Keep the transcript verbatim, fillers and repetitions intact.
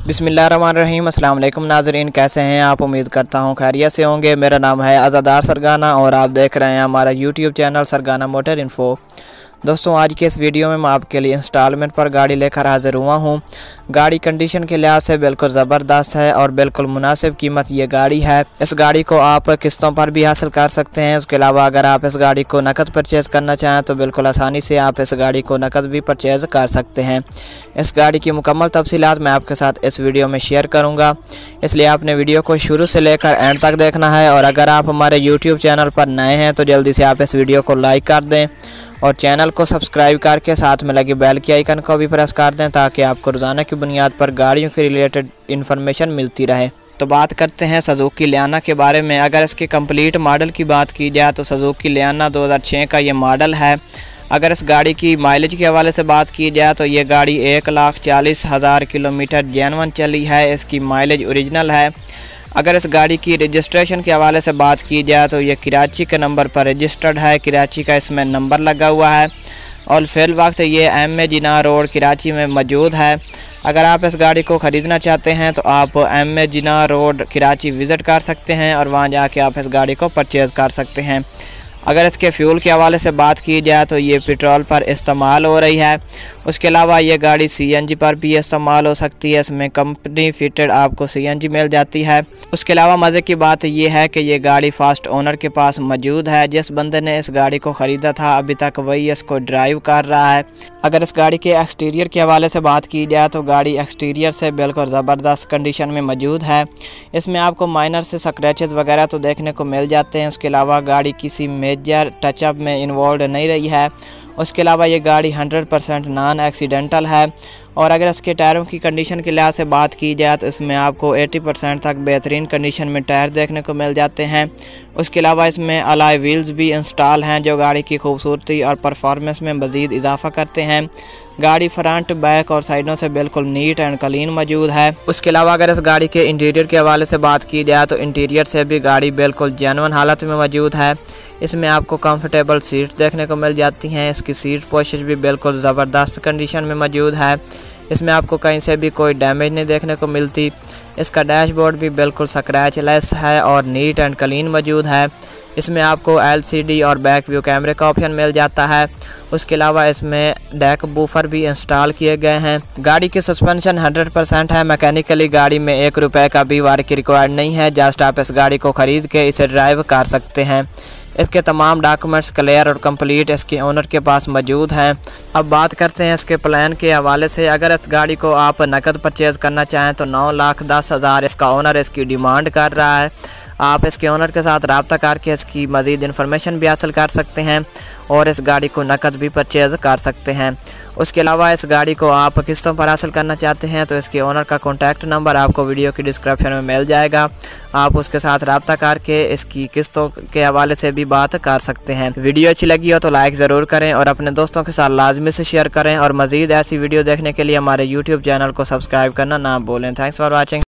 बिस्मिल्लाहिर्रहमानिर्रहीम। अस्सलाम वालेकुम नाज़रीन, कैसे हैं आप? उम्मीद करता हूँ खैरियत से होंगे। मेरा नाम है आज़ादार सरगाना और आप देख रहे हैं हमारा यूट्यूब चैनल सरगाना मोटर इन्फो। दोस्तों, आज के इस वीडियो में मैं आपके लिए इंस्टॉलमेंट पर गाड़ी लेकर हाज़िर हुआ हूँ। गाड़ी कंडीशन के लिहाज से बिल्कुल ज़बरदस्त है और बिल्कुल मुनासिब कीमत ये गाड़ी है। इस गाड़ी को आप किस्तों पर भी हासिल कर सकते हैं। उसके अलावा अगर आप इस गाड़ी को नकद परचेज़ करना चाहें तो बिल्कुल आसानी से आप इस गाड़ी को नकद भी परचेज़ कर सकते हैं। इस गाड़ी की मुकम्मल तफसीलात मैं आपके साथ इस वीडियो में शेयर करूँगा, इसलिए आपने वीडियो को शुरू से लेकर एंड तक देखना है। और अगर आप हमारे यूट्यूब चैनल पर नए हैं तो जल्दी से आप इस वीडियो को लाइक कर दें और चैनल को सब्सक्राइब करके साथ में लगे बेल के आइकन को भी प्रेस कर दें, ताकि आपको रोज़ाना की बुनियाद पर गाड़ियों के रिलेटेड इन्फॉर्मेशन मिलती रहे। तो बात करते हैं सुजुकी लियाना के बारे में। अगर इसके कंप्लीट मॉडल की बात की जाए तो सुजुकी लियाना दो हज़ार छः का ये मॉडल है। अगर इस गाड़ी की माइलेज के हवाले से बात की जाए तो ये गाड़ी एक लाख चालीस हज़ार किलोमीटर जेनवन चली है। इसकी माइलेज ओरिजिनल है। अगर इस गाड़ी की रजिस्ट्रेशन के हवाले से बात की जाए तो ये कराची के नंबर पर रजिस्टर्ड है। कराची का इसमें नंबर लगा हुआ है और फिल वक्त ये M A Jinnah road Karachi में मौजूद है। अगर आप इस गाड़ी को ख़रीदना चाहते हैं तो आप M A Jinnah road Karachi visit कर सकते हैं और वहां जाके आप इस गाड़ी को परचेज़ कर सकते हैं। अगर इसके फ्यूल के हवाले से बात की जाए तो ये पेट्रोल पर इस्तेमाल हो रही है। उसके अलावा ये गाड़ी सी एन जी पर भी इस्तेमाल हो सकती है। इसमें कंपनी फिटेड आपको सी एन जी मिल जाती है। उसके अलावा मज़े की बात ये है कि ये गाड़ी फ़ास्ट ओनर के पास मौजूद है। जिस बंदे ने इस गाड़ी को ख़रीदा था अभी तक वही इसको ड्राइव कर रहा है। अगर इस गाड़ी के एक्सटीरियर के हवाले से बात की जाए तो गाड़ी एक्सटीरियर से बिल्कुल ज़बरदस्त कंडीशन में मौजूद है। इसमें आपको माइनर से स्क्रैचेस वगैरह तो देखने को मिल जाते हैं। उसके अलावा गाड़ी किसी मेजर टचअप में इन्वॉल्व नहीं रही है। उसके अलावा ये गाड़ी हंड्रेड परसेंट नॉन एक्सीडेंटल है। और अगर इसके टायरों की कंडीशन के लिहाज से बात की जाए तो इसमें आपको अस्सी परसेंट तक बेहतरीन कंडीशन में टायर देखने को मिल जाते हैं। उसके अलावा इसमें अलॉय व्हील्स भी इंस्टॉल हैं जो गाड़ी की खूबसूरती और परफॉर्मेंस में मज़ीद इजाफा करते हैं। गाड़ी फ्रंट, बैक और साइडों से बिल्कुल नीट एंड क्लीन मौजूद है। उसके अलावा अगर इस गाड़ी के इंटीरियर के हवाले से बात की जाए तो इंटीरियर से भी गाड़ी बिल्कुल जेन्युइन हालत में मौजूद है। इसमें आपको कंफर्टेबल सीट देखने को मिल जाती हैं। इसकी सीट पोशिश भी बिल्कुल ज़बरदस्त कंडीशन में मौजूद है। इसमें आपको कहीं से भी कोई डैमेज नहीं देखने को मिलती। इसका डैशबोर्ड भी बिल्कुल स्क्रैच लेस है और नीट एंड क्लीन मौजूद है। इसमें आपको एल सी डी और बैक व्यू कैमरे का ऑप्शन मिल जाता है। उसके अलावा इसमें डैक बूफर भी इंस्टॉल किए गए हैं। गाड़ी की सस्पेंशन हंड्रेड परसेंट है। मैकेनिकली गाड़ी में एक रुपए का भी वर्क रिक्वायर्ड नहीं है। जस्ट आप इस गाड़ी को ख़रीद के इसे ड्राइव कर सकते हैं। इसके तमाम डॉक्यूमेंट्स क्लियर और कंप्लीट इसके ओनर के पास मौजूद हैं। अब बात करते हैं इसके प्लान के हवाले से। अगर इस गाड़ी को आप नकद परचेज़ करना चाहें तो नौ लाख दस हज़ार इसका ओनर इसकी डिमांड कर रहा है। आप इसके ओनर के साथ रब्ता करके इसकी मज़ीद इन्फॉर्मेशन भी हासिल कर सकते हैं और इस गाड़ी को नकद भी परचेज़ कर सकते हैं। उसके अलावा इस गाड़ी को आप किस्तों पर हासिल करना चाहते हैं तो इसके ओनर का कॉन्टैक्ट नंबर आपको वीडियो की डिस्क्रिप्शन में मिल जाएगा। आप उसके साथ रब्ता करके इसकी किस्तों के हवाले से भी बात कर सकते हैं। वीडियो अच्छी लगी हो तो लाइक ज़रूर करें और अपने दोस्तों के साथ लाजमी से शेयर करें और मज़ीद ऐसी वीडियो देखने के लिए हमारे यूट्यूब चैनल को सब्सक्राइब करना ना भूलें। Thanks for watching.